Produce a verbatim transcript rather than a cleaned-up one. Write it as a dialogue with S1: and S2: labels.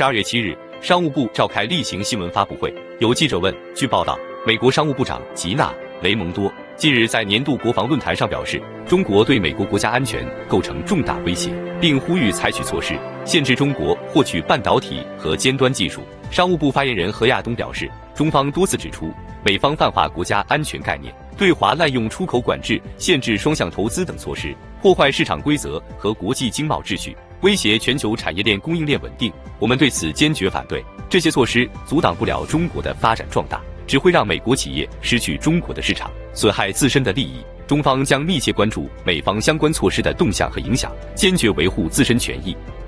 S1: 十二月七日，商务部召开例行新闻发布会，有记者问，据报道，美国商务部长吉娜·雷蒙多近日在年度国防论坛上表示，中国对美国国家安全构成重大威胁，并呼吁采取措施限制中国获取半导体和尖端技术。商务部发言人何亚东表示，中方多次指出，美方泛化国家安全概念，对华滥用出口管制、限制双向投资等措施，破坏市场规则和国际经贸秩序，威胁全球产业链供应链稳定。我们对此坚决反对。这些措施阻挡不了中国的发展壮大，只会让美国企业失去中国的市场，损害自身的利益。中方将密切关注美方相关措施的动向和影响，坚决维护自身权益。